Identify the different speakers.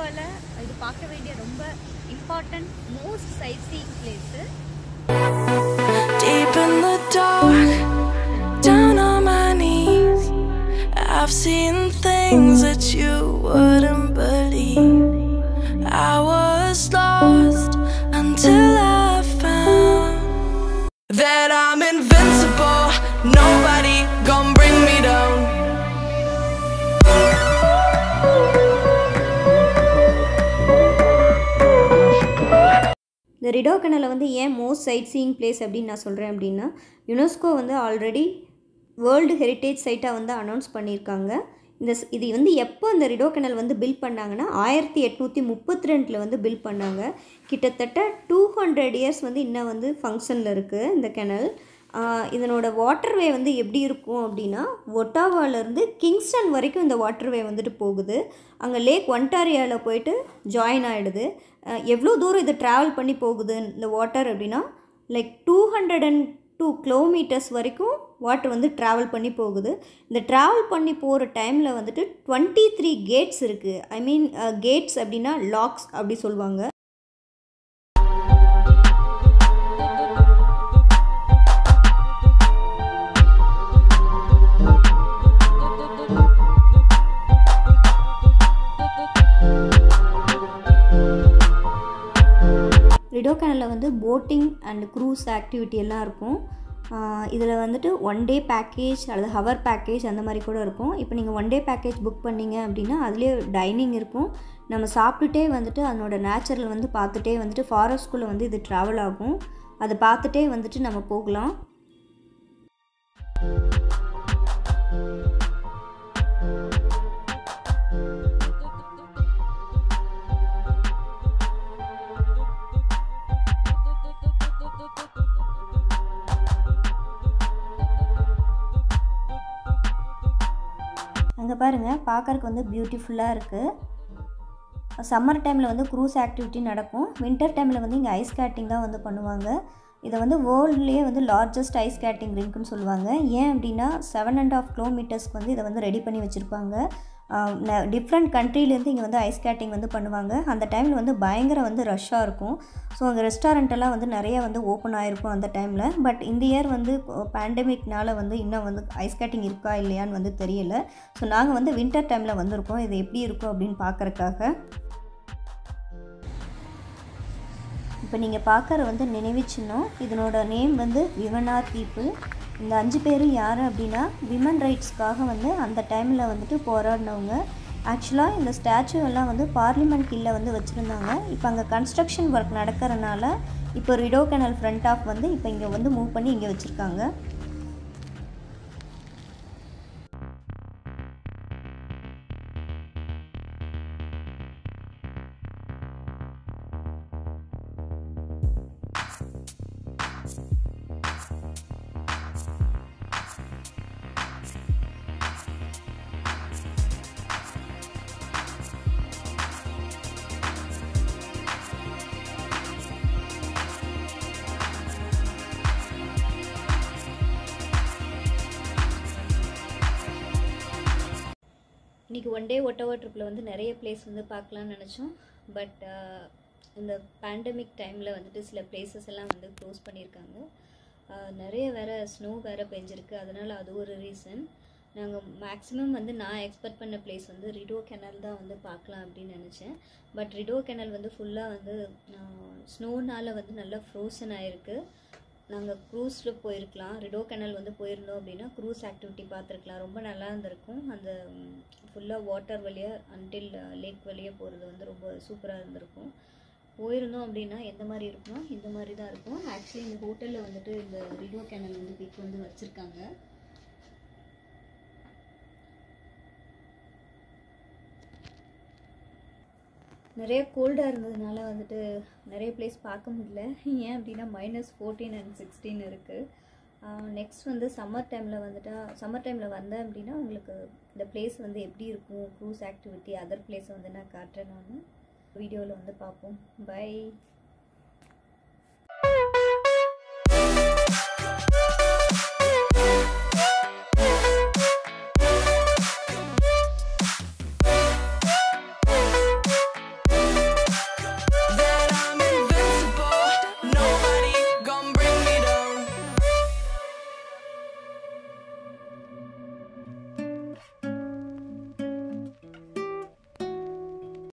Speaker 1: உலகபல இது பார்க்க வேண்டிய ரொம்ப important most sightseeing place.
Speaker 2: Deep in the dark, down on my knees, I've seen things that you wouldn't believe. I was lost until I found that I'm invincible. Nobody gonna bring me down.
Speaker 3: இந்த Rideau கெனலை வந்து ஏன் most side seeing place அப்படின்னு நான் சொல்கிறேன் அப்படின்னா, UNESCO வந்து already world heritage சைட்டாக வந்து அனௌன்ஸ் பண்ணியிருக்காங்க. இது வந்து எப்போ இந்த ரிடோ கெனல் வந்து பில்ட் பண்ணாங்கன்னா 1832 வந்து பில்ட் பண்ணாங்க. கிட்டத்தட்ட 200 இயர்ஸ் வந்து இன்னும் வந்து ஃபங்க்ஷனில் இருக்குது இந்த கெனல். இதனோட வாட்டர்வே வந்து எப்படி இருக்கும் அப்படின்னா, ஒட்டாவாலேருந்து கிங்ஸ்டன் வரைக்கும் இந்த வாட்டர்வே வந்துட்டு போகுது. அங்கே லேக் ஒன்டாரியாவில் போயிட்டு ஜாயின் ஆகிடுது. எவ்வளோ தூரம் இது ட்ராவல் பண்ணி போகுது இந்த வாட்டர் அப்படின்னா, லைக் 202 கிலோமீட்டர்ஸ் வரைக்கும் வாட்டர் வந்து ட்ராவல் பண்ணி போகுது. இந்த ட்ராவல் பண்ணி போகிற டைமில் வந்துட்டு 23 கேட்ஸ் இருக்குது. ஐ மீன் கேட்ஸ் அப்படின்னா லாக்ஸ் அப்படி சொல்லுவாங்க. ரிடோ கெனலில் வந்து போட்டிங் அண்ட் க்ரூஸ் ஆக்டிவிட்டி எல்லாம் இருக்கும். இதில் வந்துட்டு 1 டே பேக்கேஜ் அல்லது ஹவர் பேக்கேஜ் அந்த மாதிரி கூட இருக்கும். இப்போ நீங்கள் 1 டே பேக்கேஜ் புக் பண்ணிங்க அப்படின்னா அதுலேயே டைனிங் இருக்கும். நம்ம சாப்பிட்டுட்டே வந்துட்டு அதனோட நேச்சுரல் வந்து பார்த்துட்டே வந்துட்டு ஃபாரஸ்ட்குள்ளே வந்து இது ட்ராவல் ஆகும். அதை பார்த்துட்டே வந்துட்டு நம்ம போகலாம். அங்கே பாருங்கள், பார்க்கறதுக்கு வந்து பியூட்டிஃபுல்லாக இருக்குது. சம்மர் டைமில் வந்து க்ரூஸ் ஆக்டிவிட்டி நடக்கும். வின்டர் டைமில் வந்து இங்கே ஐஸ் ஸ்கேட்டிங் தான் வந்து பண்ணுவாங்க. இதை வந்து வேர்ல்ட்லேயே வந்து லார்ஜஸ்ட் ஐஸ் ஸ்கேட்டிங் ரிங்க்குன்னு சொல்லுவாங்க. ஏன் அப்படின்னா 7.5 கிலோமீட்டர்ஸ்க்கு வந்து இதை வந்து ரெடி பண்ணி வச்சுருப்பாங்க. டிஃப்ரெண்ட் கண்ட்ரிலேருந்து இங்கே வந்து ஐஸ் ஸ்கேட்டிங் வந்து பண்ணுவாங்க. அந்த டைமில் வந்து பயங்கர வந்து ரஷ்ஷாக இருக்கும். ஸோ அங்கே ரெஸ்டாரண்ட்டெல்லாம் வந்து நிறைய வந்து ஓப்பன் ஆகிருக்கும் அந்த டைமில். பட் இந்த இயர் வந்து பேண்டமிக்னால் வந்து இன்னும் வந்து ஐஸ் ஸ்கேட்டிங் இருக்கா இல்லையான்னு வந்து தெரியல. ஸோ நாங்கள் வந்து வின்டர் டைமில் வந்திருக்கோம். இது எப்படி இருக்கும் அப்படின்னு பார்க்குறக்காக. இப்போ நீங்கள் பார்க்குற வந்து நினைவு சின்னம். இதனோட நேம் வந்து விமனார் பீப்புள். இந்த 5 பேரும் யார் அப்படின்னா விமன் ரைட்ஸ்க்காக வந்து அந்த டைமில் வந்துட்டு போராடினவங்க. ஆக்சுவலாக இந்த ஸ்டாச்சு எல்லாம் வந்து பார்லிமெண்ட் கீழே வந்து வச்சுருந்தாங்க. இப்போ அங்கே கன்ஸ்ட்ரக்ஷன் ஒர்க் நடக்கிறனால இப்போ ரிடோ கெனல் ஃப்ரண்ட் ஆஃப் வந்து இப்போ இங்கே வந்து மூவ் பண்ணி இங்கே வச்சுருக்காங்க. இன்றைக்கி 1 டே ஒட்டவா ட்ரிப்பில் வந்து நிறைய பிளேஸ் வந்து பார்க்கலான்னு நினச்சோம். பட் இந்த பேண்டமிக் டைமில் வந்துட்டு சில பிளேசஸ் எல்லாம் வந்து க்ளோஸ் பண்ணியிருக்காங்க. நிறைய வேறு ஸ்னோ வேறு பெஞ்சிருக்கு. அதனால் அது ஒரு ரீசன். நாங்கள் மேக்ஸிமம் வந்து நான் எக்ஸ்பெக்ட் பண்ண பிளேஸ் வந்து ரிடோ கெனல் தான் வந்து பார்க்கலாம் அப்படின்னு நினச்சேன். பட் ரிடோ கெனல் வந்து ஃபுல்லாக வந்து ஸ்னோனால் வந்து நல்லா ஃப்ரோசன் ஆகிருக்கு. நாங்கள் க்ரூஸில் போயிருக்கலாம். ரிடோ கெனல் வந்து போயிருந்தோம் அப்படின்னா க்ரூஸ் ஆக்டிவிட்டி பார்த்துருக்கலாம். ரொம்ப நல்லா இருந்திருக்கும். அந்த ஃபுல்லாக வாட்டர் வழியாக அன்டில் லேக் வழியாக போகிறது வந்து ரொம்ப சூப்பராக இருந்திருக்கும். போயிருந்தோம் அப்படின்னா எந்த மாதிரி இருக்குன்னா இந்த மாதிரி தான் இருக்கும். ஆக்சுவலி இந்த ஹோட்டலில் வந்துட்டு இந்த ரிடோ கெனல் வந்து பிக் வந்து வச்சுருக்காங்க. நிறைய கோல்டாக இருந்ததுனால வந்துட்டு நிறைய பிளேஸ் பார்க்க முடியல. ஏன் அப்படின்னா -14 and 16 இருக்குது. நெக்ஸ்ட் வந்து சம்மர் டைமில் வந்தேன் அப்படின்னா உங்களுக்கு இந்த பிளேஸ் வந்து எப்படி இருக்கும், க்ரூஸ் ஆக்டிவிட்டி அதர் பிளேஸை வந்து நான் காட்டுறேன். நான் வீடியோவில் வந்து பார்ப்போம். பை.